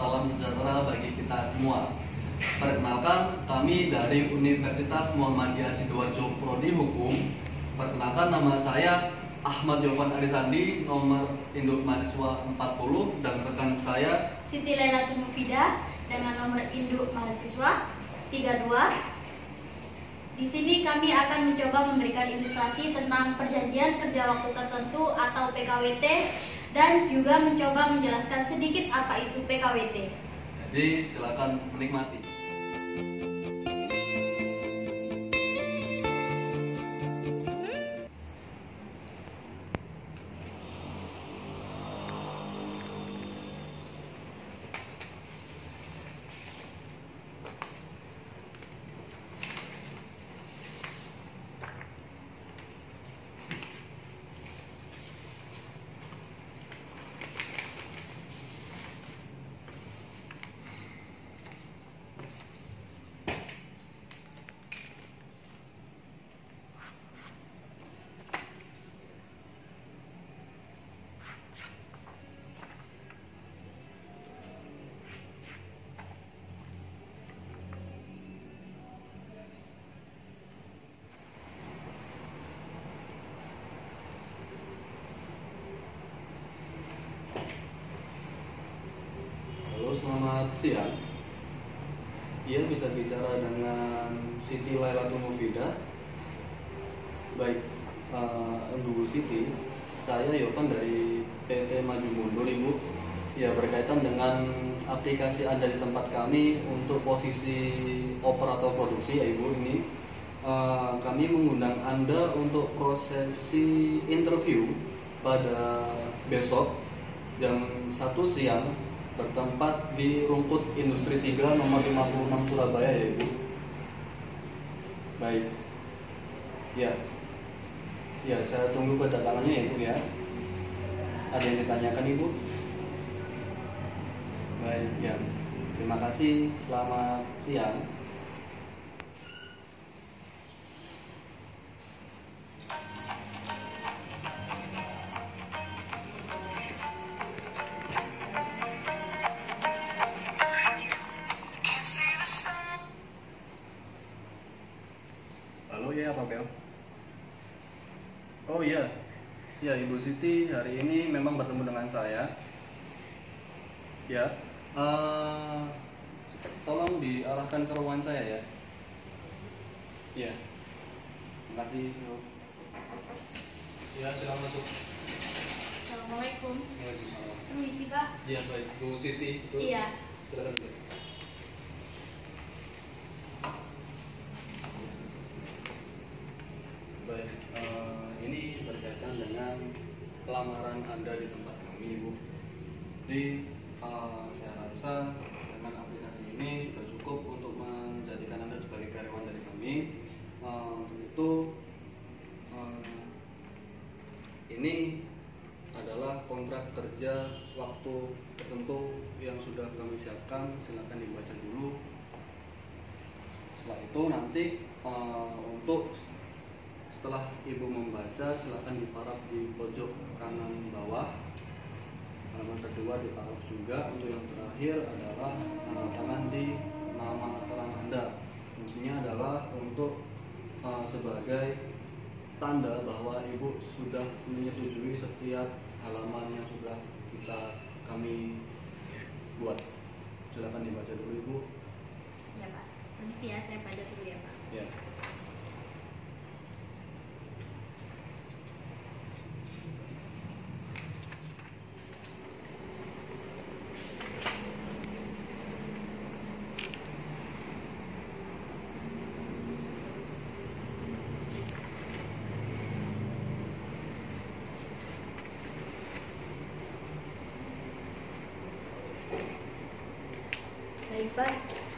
salam sejahtera bagi kita semua. Perkenalkan, kami dari Universitas Muhammadiyah Sidoarjo Prodi Hukum. Perkenalkan, nama saya Ahmad Yovan Arisandi, nomor induk mahasiswa 40, dan rekan saya Siti Lailatul Mufidah dengan nomor induk mahasiswa 32. Di sini kami akan mencoba memberikan ilustrasi tentang perjanjian kerja waktu tertentu atau PKWT dan juga mencoba menjelaskan sedikit apa itu PKWT. Jadi silakan menikmati. Selamat siang. Ia bisa bicara dengan Siti Lailatul Mufidah. Baik, Ibu Siti, saya Yovan dari PT Maju Mundur, Ibu. Ya, berkaitan dengan aplikasi Anda di tempat kami untuk posisi operator produksi, ya Ibu, ini kami mengundang Anda untuk prosesi interview pada besok jam 1 siang bertempat di Rumput Industri 3 nomor 56 Surabaya, ya Ibu. Baik. Ya, saya tunggu kedatangannya ya Ibu ya. Ada yang ditanyakan Ibu? Baik, ya. Terima kasih. Selamat siang. Halo, ya Pak Bel. Oh iya, ya Ibu Siti hari ini memang bertemu dengan saya. Ya, tolong diarahkan ke ruangan saya ya. Ya, terima kasih. Ya, silakan masuk. Assalamualaikum. Waalaikumsalam. Permisi Pak. Ya baik, Bu Siti. Iya. Silakan Bu. Baik, ini berkaitan dengan pelamaran Anda di tempat kami, Ibu. Jadi saya rasa dengan aplikasi ini sudah cukup untuk menjadikan Anda sebagai karyawan dari kami. Untuk itu, ini adalah kontrak kerja waktu tertentu yang sudah kami siapkan. Silakan dibaca dulu. Setelah itu nanti setelah Ibu membaca, silakan diparaf di pojok kanan bawah. Halaman kedua diparaf juga. Untuk yang terakhir adalah tanda tangan di nama terang Anda. Fungsinya adalah untuk sebagai tanda bahwa Ibu sudah menyetujui setiap halaman yang sudah kami buat. Silakan dibaca dulu Ibu. Ya Pak. Permisi ya, saya baca dulu ya Pak. Ya. Baik Pak.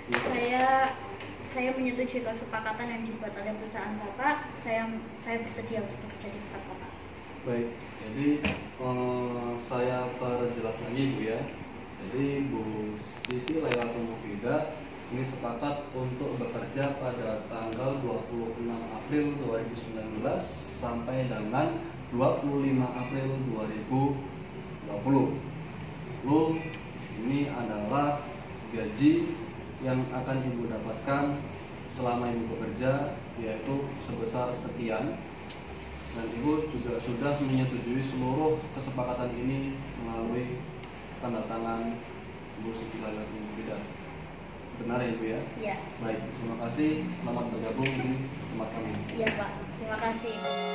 Saya menyetujui kesepakatan yang dibuat oleh perusahaan Bapak. Saya bersedia untuk bekerja di tempat Bapak. Baik, jadi saya perjelas lagi Bu ya. Jadi Bu Siti Lailatul Mufidah ini sepakat untuk bekerja pada tanggal 26 April 2019 sampai dengan 25 April 2020. Lalu Ini adalah gaji yang akan ibu dapatkan selama ibu bekerja, yaitu sebesar sekian. Dan ibu juga sudah menyetujui seluruh kesepakatan ini melalui tanda tangan Ibu Siti Laila Tumufida. Benar ya ibu ya? Iya. Baik, terima kasih. Selamat bergabung di tempat kami. Iya Pak, terima kasih.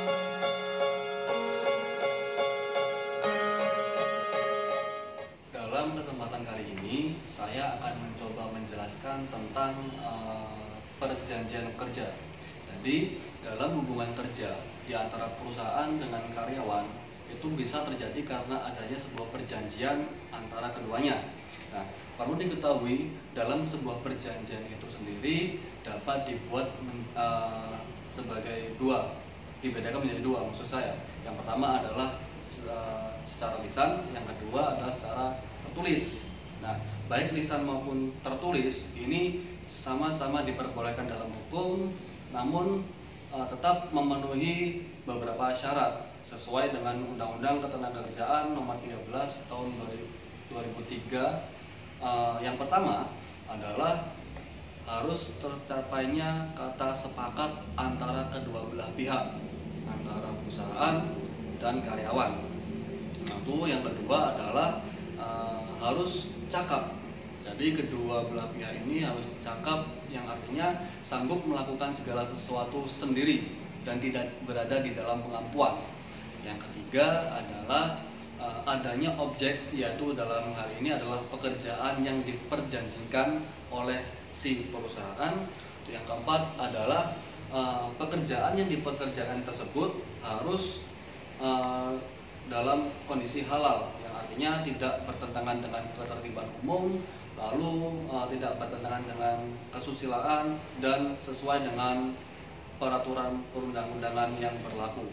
Dalam kesempatan kali ini, saya akan mencoba menjelaskan tentang perjanjian kerja. Jadi, dalam hubungan kerja di antara perusahaan dengan karyawan itu bisa terjadi karena adanya sebuah perjanjian antara keduanya. Nah, perlu diketahui dalam sebuah perjanjian itu sendiri dapat dibuat sebagai dua, dibedakan menjadi dua maksud saya. Yang pertama adalah secara lisan, yang kedua adalah secara tertulis. Nah, baik lisan maupun tertulis ini sama-sama diperbolehkan dalam hukum, namun tetap memenuhi beberapa syarat sesuai dengan Undang-Undang Ketenagakerjaan Nomor 13 Tahun 2003. Yang pertama adalah harus tercapainya kata sepakat antara kedua belah pihak, antara perusahaan dan karyawan. Lalu yang kedua adalah harus cakap. Jadi kedua belah pihak ini harus cakap, yang artinya sanggup melakukan segala sesuatu sendiri dan tidak berada di dalam pengampuan. Yang ketiga adalah adanya objek, yaitu dalam hal ini adalah pekerjaan yang diperjanjikan oleh si perusahaan. Yang keempat adalah pekerjaan yang dipekerjakan tersebut harus dalam kondisi halal, yang artinya tidak bertentangan dengan ketertiban umum, lalu tidak bertentangan dengan kesusilaan dan sesuai dengan peraturan perundang-undangan yang berlaku.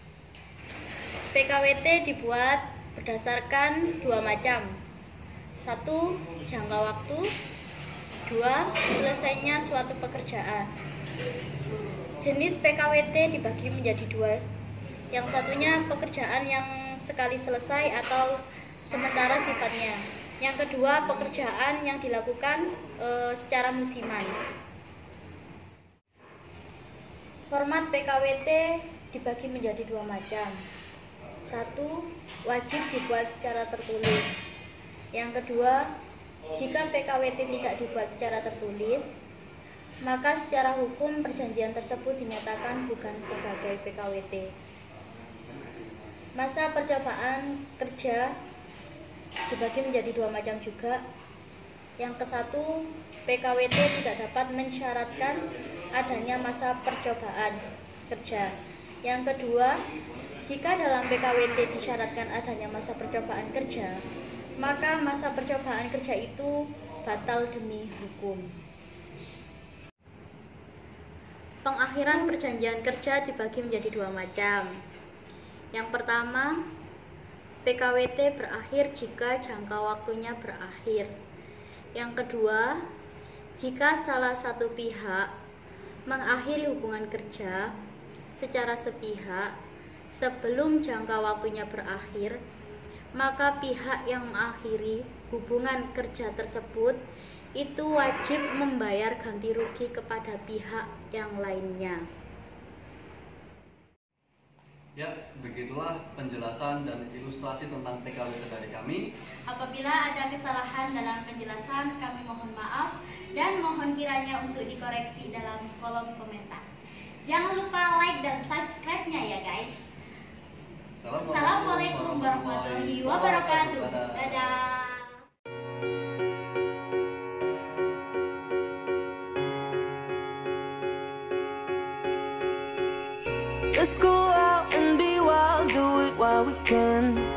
PKWT dibuat berdasarkan dua macam. Satu, jangka waktu. Dua, selesainya suatu pekerjaan. Jenis PKWT dibagi menjadi dua. Yang satunya pekerjaan yang sekali selesai atau sementara sifatnya. Yang kedua, pekerjaan yang dilakukan secara musiman. Format PKWT dibagi menjadi dua macam. Satu, wajib dibuat secara tertulis. Yang kedua, jika PKWT tidak dibuat secara tertulis, maka secara hukum perjanjian tersebut dinyatakan bukan sebagai PKWT. Masa percobaan kerja dibagi menjadi dua macam juga. Yang ke satu, PKWT tidak dapat mensyaratkan adanya masa percobaan kerja. Yang kedua, jika dalam PKWT disyaratkan adanya masa percobaan kerja, maka masa percobaan kerja itu batal demi hukum. Pengakhiran perjanjian kerja dibagi menjadi dua macam. Yang pertama, PKWT berakhir jika jangka waktunya berakhir. Yang kedua, jika salah satu pihak mengakhiri hubungan kerja secara sepihak sebelum jangka waktunya berakhir, maka pihak yang mengakhiri hubungan kerja tersebut itu wajib membayar ganti rugi kepada pihak yang lainnya. Ya, begitulah penjelasan dan ilustrasi tentang PKWT dari kami. Apabila ada kesalahan dalam penjelasan, kami mohon maaf dan mohon kiranya untuk dikoreksi dalam kolom komentar. Jangan lupa like dan subscribe-nya ya guys. Assalamualaikum warahmatullahi wabarakatuh. Dadah. Let's go out and be wild, do it while we can.